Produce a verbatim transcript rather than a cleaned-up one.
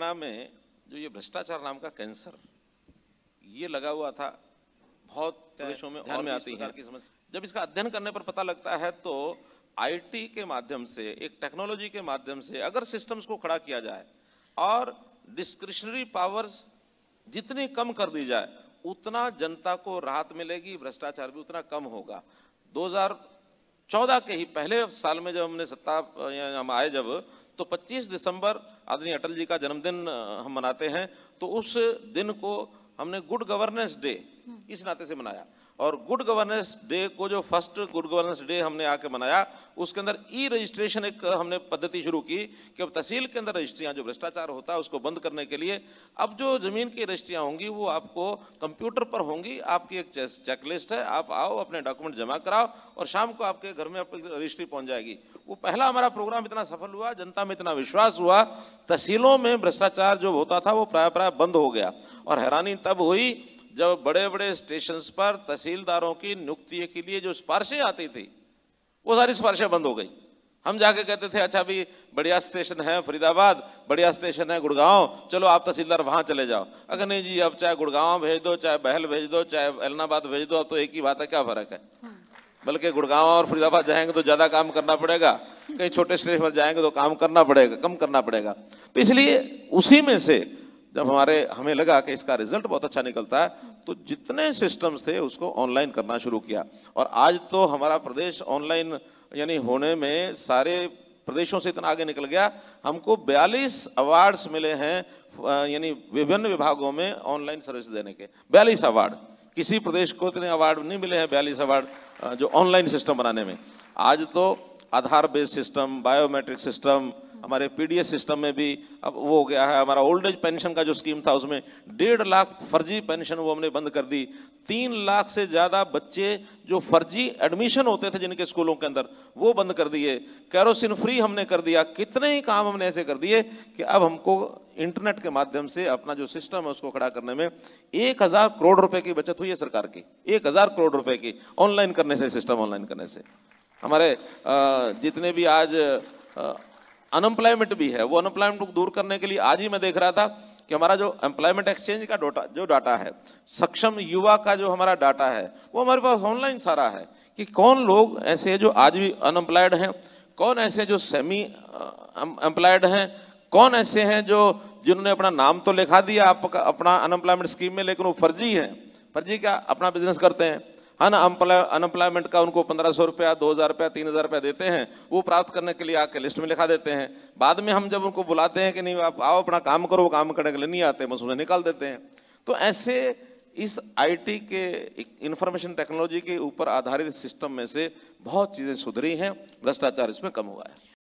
हरियाणा में जो ये भ्रष्टाचार नाम का कैंसर ये लगा हुआ था, बहुत प्रदेशों में ध्यान में आती है। जब इसका अध्ययन करने पर पता लगता है तो आईटी के माध्यम से, एक टेक्नोलॉजी के माध्यम से अगर सिस्टम्स को खड़ा किया जाए और डिस्क्रिशनरी पावर्स जितनी कम कर दी जाए उतना जनता को राहत मिलेगी, भ्रष्टाचार भी उतना कम होगा। दो हज़ार चौदह के ही पहले साल में जब हमने सत्ता हम आए जब, तो पच्चीस दिसंबर आदरणीय अटल जी का जन्मदिन हम मनाते हैं, तो उस दिन को हमने गुड गवर्नेंस डे इस नाते से मनाया। और गुड गवर्नेंस डे को जो फर्स्ट गुड गवर्नेंस डे हमने आके मनाया, उसके अंदर ई रजिस्ट्रेशन एक हमने पद्धति शुरू की कि अब तहसील के अंदर रजिस्ट्रियां जो भ्रष्टाचार होता है उसको बंद करने के लिए अब जो जमीन की रजिस्ट्रियां होंगी वो आपको कंप्यूटर पर होंगी। आपकी एक चेकलिस्ट है, आप आओ अपने डॉक्यूमेंट जमा कराओ और शाम को आपके घर में आपकी रजिस्ट्री पहुंच जाएगी। वो पहला हमारा प्रोग्राम इतना सफल हुआ, जनता में इतना विश्वास हुआ, तहसीलों में भ्रष्टाचार जो होता था वो प्राय प्राय बंद हो गया। और हैरानी तब हुई जब बड़े बड़े स्टेशंस पर तहसीलदारों की नियुक्ति के लिए जो सिफारिशें आती थी वो सारी सिफारिशें बंद हो गई। हम जाके कहते थे अच्छा भी बढ़िया स्टेशन है फरीदाबाद, बढ़िया स्टेशन है गुड़गांव, चलो आप तहसीलदार वहां चले जाओ। अगर नहीं जी, अब चाहे गुड़गांव भेज दो, चाहे बहल भेज दो, चाहे एलनाबाद भेज दो, अब तो एक ही बात है, क्या फर्क है। बल्कि गुड़गांव और फरीदाबाद जाएंगे तो ज्यादा काम करना पड़ेगा, कहीं छोटे स्टेशन पर जाएंगे तो काम करना पड़ेगा, कम करना पड़ेगा। तो इसलिए उसी में से जब हमारे हमें लगा कि इसका रिजल्ट बहुत अच्छा निकलता है तो जितने सिस्टम्स थे उसको ऑनलाइन करना शुरू किया। और आज तो हमारा प्रदेश ऑनलाइन यानी होने में सारे प्रदेशों से इतना आगे निकल गया। हमको बयालीस अवार्ड्स मिले हैं यानी विभिन्न विभागों में ऑनलाइन सर्विस देने के, बयालीस अवार्ड। किसी प्रदेश को इतने अवार्ड नहीं मिले हैं, बयालीस अवार्ड जो ऑनलाइन सिस्टम बनाने में। आज तो Aadhaar based system, biometric system, हमारे पीडीएस सिस्टम में भी अब वो हो गया है। हमारा ओल्ड एज पेंशन का जो स्कीम था उसमें डेढ़ लाख फर्जी पेंशन वो हमने बंद कर दी। तीन लाख से ज्यादा बच्चे जो फर्जी एडमिशन होते थे जिनके स्कूलों के अंदर वो बंद कर दिए। कैरोसिन फ्री हमने कर दिया। कितने ही काम हमने ऐसे कर दिए कि अब हमको इंटरनेट के माध्यम से अपना जो सिस्टम है उसको खड़ा करने में एक हजार करोड़ रुपए की बचत हुई है सरकार की, एक हजार करोड़ रुपए की ऑनलाइन करने से, सिस्टम ऑनलाइन करने से। हमारे जितने भी आज अनएम्प्लॉयमेंट भी है वो अनएम्प्लॉयमेंट को दूर करने के लिए आज ही मैं देख रहा था कि हमारा जो एम्प्लॉयमेंट एक्सचेंज का डाटा जो डाटा है, सक्षम युवा का जो हमारा डाटा है वो हमारे पास ऑनलाइन सारा है कि कौन लोग ऐसे हैं जो आज भी अनएम्प्लॉयड हैं, कौन ऐसे जो सेमी एम्प्लॉयड हैं, कौन ऐसे हैं जो जिन्होंने अपना नाम तो लिखा दिया आप अपना अनएम्प्लॉयमेंट स्कीम में लेकिन वो फर्जी है। फर्जी क्या, अपना बिजनेस करते हैं, है ना, अनएम्प्लॉयमेंट का उनको पंद्रह सौ रुपया, दो हजार रुपया, तीन हजार रुपया देते हैं, वो प्राप्त करने के लिए आके लिस्ट में लिखा देते हैं। बाद में हम जब उनको बुलाते हैं कि नहीं आप आओ अपना काम करो, वो काम करने के लिए नहीं आते, बस उन्हें निकाल देते हैं। तो ऐसे इस आईटी के इंफॉर्मेशन टेक्नोलॉजी के ऊपर आधारित सिस्टम में से बहुत चीजें सुधरी हैं, भ्रष्टाचार इसमें कम हुआ है।